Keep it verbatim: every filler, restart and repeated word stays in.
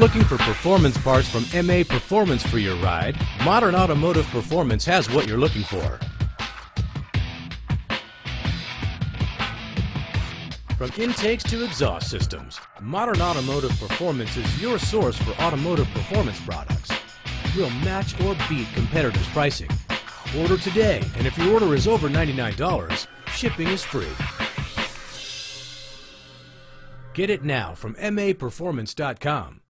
Looking for performance parts from M A Performance for your ride? Modern Automotive Performance has what you're looking for. From intakes to exhaust systems, Modern Automotive Performance is your source for automotive performance products. We'll match or beat competitors' pricing. Order today, and if your order is over ninety-nine dollars, shipping is free. Get it now from M A Performance dot com.